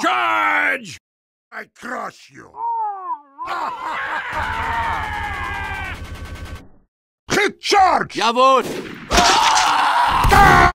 Charge! I crush you. Hit charge! Jawohl! Ah!